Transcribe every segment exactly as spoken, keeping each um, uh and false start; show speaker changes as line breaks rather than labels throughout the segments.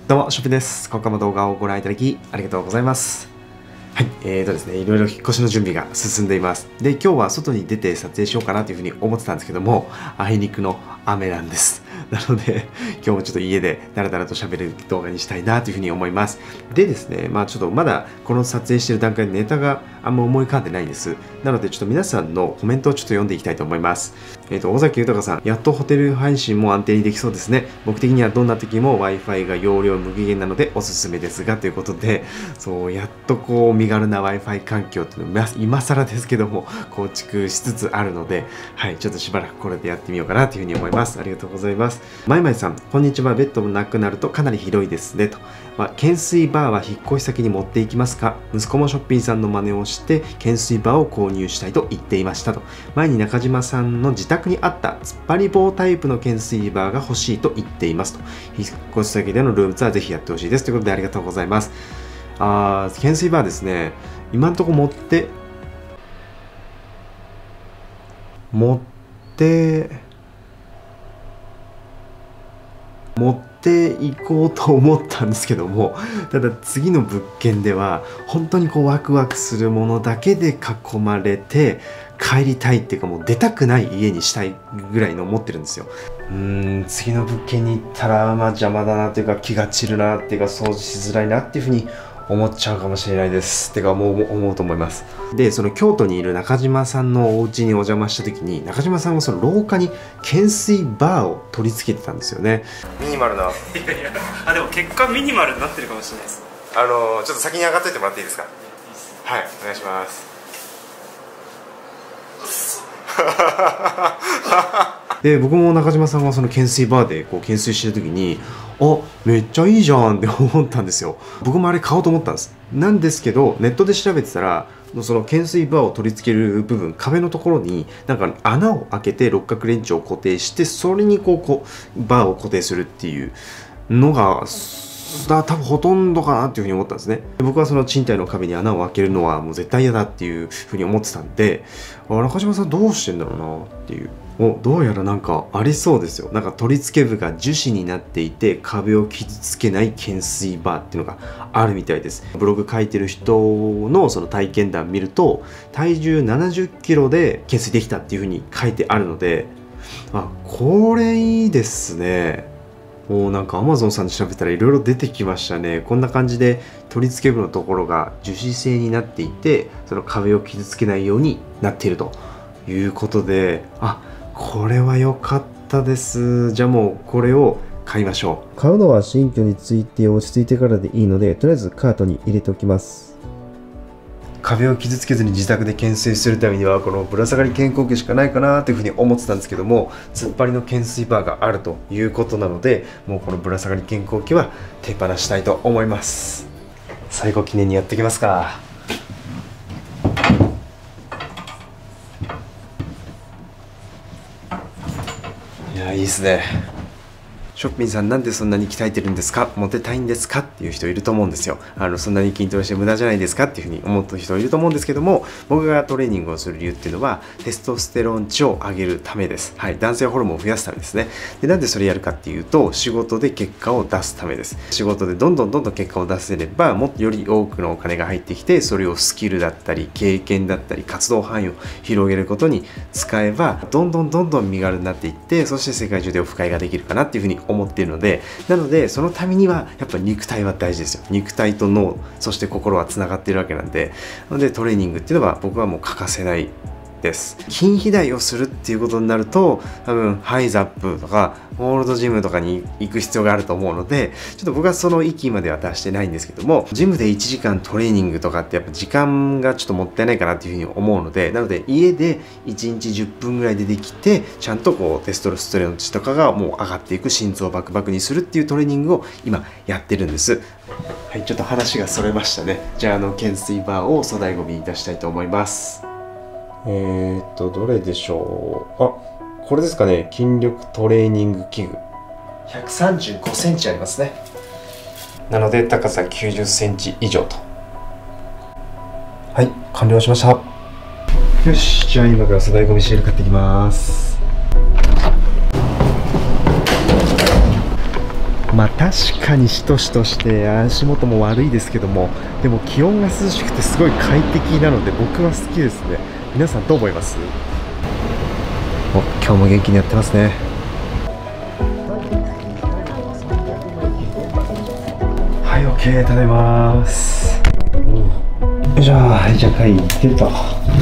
どうも、ショッピです。今回も動画をご覧いただきありがとうございます。はい、えーとですね、いろいろ引っ越しの準備が進んでいます。で、今日は外に出て撮影しようかなというふうに思ってたんですけども、あいにくの雨なんです。なので、今日もちょっと家でダラダラと喋る動画にしたいなというふうに思います。でですね、まあちょっとまだこの撮影している段階でネタがあんま思い浮かんでないんです。なのでちょっと皆さんのコメントをちょっと読んでいきたいと思います。えっと、尾崎豊さん、やっとホテル配信も安定にできそうですね。僕的にはどんな時も Wi-Fi が容量無期限なのでおすすめですが、ということで、そう、やっとこう身軽な Wi-Fi 環境っていうのを今更ですけども構築しつつあるので、はい、ちょっとしばらくこれでやってみようかなというふうに思います。ありがとうございます。まいまいさん、こんにちは。ベッドもなくなるとかなり広いですね。と。まあ、懸垂バーは引っ越し先に持っていきますか？息子もショッピンさんの真似をして懸垂バーを購入したいと言っていましたと。前に中島さんの自宅にあった突っ張り棒タイプの懸垂バーが欲しいと言っていますと。引っ越し先でのルームツアーぜひやってほしいですということでありがとうございます。あー、懸垂バーですね。今んとこ持って持って持っていこうと思ったんですけども、ただ次の物件では本当にこうワクワクするものだけで囲まれて帰りたいっていうか、もう出たくない家にしたいぐらいの思ってるんですよ。うーん、次の物件に行ったらまあ邪魔だなっていうか、気が散るなっていうか、掃除しづらいなっていうふうに思っちゃうかもしれないです。てかもう思うと思います。で、その京都にいる中島さんのお家にお邪魔した時に、中島さんはその廊下に懸垂バーを取り付けてたんですよね。ミニマルな。いやいや、あ、でも結果ミニマルになってるかもしれないです。あのちょっと先に上がっといてもらっていいですか？はい、お願いします。で、僕も中島さんがその懸垂バーでこう懸垂してる時に、あ、めっちゃいいじゃんって思ったんですよ。僕もあれ買おうと思ったんです。なんですけど、ネットで調べてたら、その懸垂バーを取り付ける部分、壁のところになんか穴を開けて六角レンチを固定して、それにこうこうバーを固定するっていうのがだ多分ほとんどかなっていうふうに思ったんですね。僕はその賃貸の壁に穴を開けるのはもう絶対嫌だっていうふうに思ってたんで、あ、中島さんどうしてんだろうなっていう。お、どうやらなんかありそうですよ。なんか取り付け部が樹脂になっていて壁を傷つけない懸垂バーっていうのがあるみたいです。ブログ書いてる人のその体験談見ると、体重ななじゅっキロで懸垂できたっていうふうに書いてあるので、あ、これいいですね。もうなんか アマゾン さんで調べたらいろいろ出てきましたね。こんな感じで取り付け部のところが樹脂製になっていて、その壁を傷つけないようになっているということで、あ、これは良かったです。じゃあもうこれを買いましょう。
買うのは新居について落ち着いてからでいいので、とりあえずカートに入れておきます。
壁を傷つけずに自宅で懸垂するためにはこのぶら下がり健康器しかないかなというふうに思ってたんですけども、突っ張りの懸垂バーがあるということなので、もうこのぶら下がり健康器は手放したいと思います。最後記念にやってきますか。いや、いいですね。ショッピンさん、なんでそんなに鍛えてるんですか？モテたいんですか？っていう人いると思うんですよ。あのそんなに筋トレして無駄じゃないですかっていうふうに思った人いると思うんですけども、僕がトレーニングをする理由っていうのはテストステロン値を上げるためです。はい、男性ホルモンを増やすためですね。で、なんでそれやるかっていうと、仕事で結果を出すためです。仕事でどんどんどんどん結果を出せれば、もっとより多くのお金が入ってきて、それをスキルだったり経験だったり活動範囲を広げることに使えば、どんどんどんどん身軽になっていって、そして世界中でオフ会ができるかなっていうふうに思っているので、なのでそのためにはやっぱり肉体は大事ですよ。肉体と脳、そして心はつながっているわけなんで、なのでトレーニングっていうのは僕はもう欠かせないです。筋肥大をするっていうことになると、多分ハイザップとかホールドジムとかに行く必要があると思うので、ちょっと僕はその域までは達してないんですけども、ジムでいちじかんトレーニングとかってやっぱ時間がちょっともったいないかなっていうふうに思うので、なので家でいちにちじゅっぷんぐらいでできて、ちゃんとこうテストステロン値とかがもう上がっていく、心臓をバクバクにするっていうトレーニングを今やってるんです。はい、ちょっと話がそれましたね。じゃあ、あの懸垂バーを粗大ごみに出したいと思います。えーっと、どれでしょう。あ、これですかね。筋力トレーニング器具。ひゃくさんじゅうごセンチありますね。なので、高さきゅうじゅっセンチ以上と。はい、完了しました。よし、じゃあ今から粗大ごみシール買ってきます。 まあ確かにしとしとして足元も悪いですけども、でも気温が涼しくてすごい快適なので僕は好きですね。皆さんどう思います？お、今日も元気にやってますね。はい、 OK、 食べます。よいしょ。はい、じゃあ会行ってると、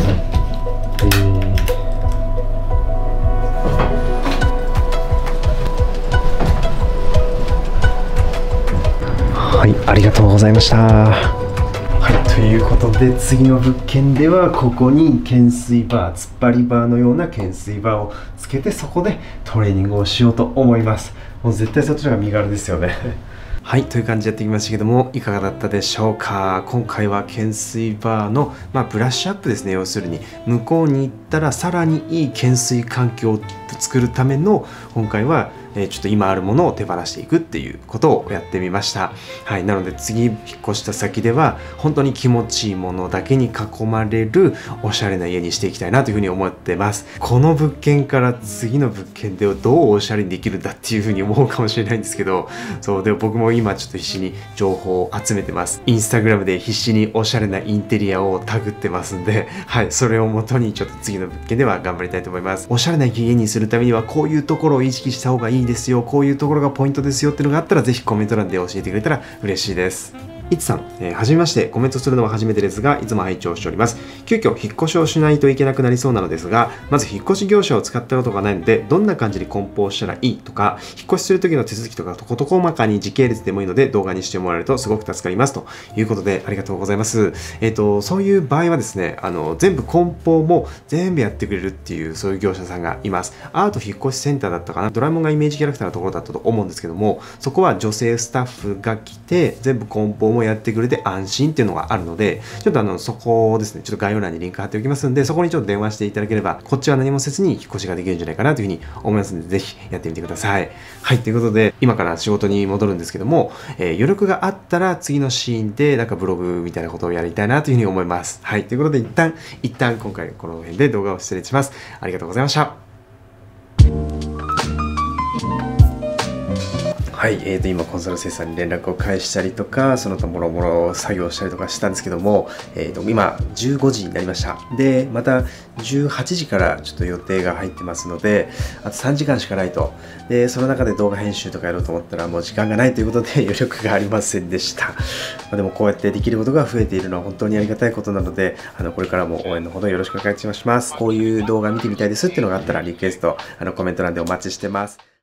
はい、ありがとうございました。はい、ということで次の物件ではここに懸垂バー、突っ張りバーのような懸垂バーをつけて、そこでトレーニングをしようと思います。もう絶対そっちの方が身軽ですよね。はい、という感じでやってきましたけども、いかがだったでしょうか。今回は懸垂バーの、まあ、ブラッシュアップですね。要するに向こうに行ったらさらにいい懸垂環境を作るための、今回はえー、ちょっと今あるものを手放していくっていうことをやってみました。はい、なので次引っ越した先では本当に気持ちいいものだけに囲まれるおしゃれな家にしていきたいなというふうに思ってます。この物件から次の物件でどうおしゃれにできるんだっていうふうに思うかもしれないんですけど、そうでも僕も今ちょっと必死に情報を集めてます。インスタグラムで必死におしゃれなインテリアをタグってますんで、はい、それをもとにちょっと次の物件では頑張りたいと思います。おしゃれな家にするためにはこういうところを意識した方がいいですよ、こういうところがポイントですよっていうのがあったら、ぜひコメント欄で教えてくれたら嬉しいです。いつさん、えー、はじめまして。コメントするのは初めてですが、いつも拝聴しております。急遽引っ越しをしないといけなくなりそうなのですが、まず引っ越し業者を使ったことがないので、どんな感じで梱包したらいいとか、引っ越しする時の手続きとか、とことこまかに時系列でもいいので動画にしてもらえるとすごく助かりますということで、ありがとうございます。えっと、そういう場合はですね、あの全部梱包も全部やってくれるっていう、そういう業者さんがいます。アート引っ越しセンターだったかな、ドラえもんがイメージキャラクターのところだったと思うんですけども、そこは女性スタッフが来て全部梱包もやってくれて安心っていうのがあるので、ちょっとあのそこをですね、ちょっと概要欄にリンク貼っておきますんで、そこにちょっと電話していただければ、こっちは何もせずに引っ越しができるんじゃないかなというふうに思いますので、ぜひやってみてください。はい、ということで今から仕事に戻るんですけども、えー、余力があったら次のシーンでなんかブログみたいなことをやりたいなというふうに思います。はい、ということで一旦一旦今回この辺で動画を失礼します。ありがとうございました。はい、えーと今コンサル生さんに連絡を返したりとか、その他もろもろ作業したりとかしたんですけども、えーと今じゅうごじになりました。でまたじゅうはちじからちょっと予定が入ってますので、あとさんじかんしかないと。でその中で動画編集とかやろうと思ったらもう時間がないということで余力がありませんでした。まあ、でもこうやってできることが増えているのは本当にありがたいことなので、あのこれからも応援のほどよろしくお願いします。こういう動画見てみたいですっていうのがあったらリクエスト、あのコメント欄でお待ちしてます。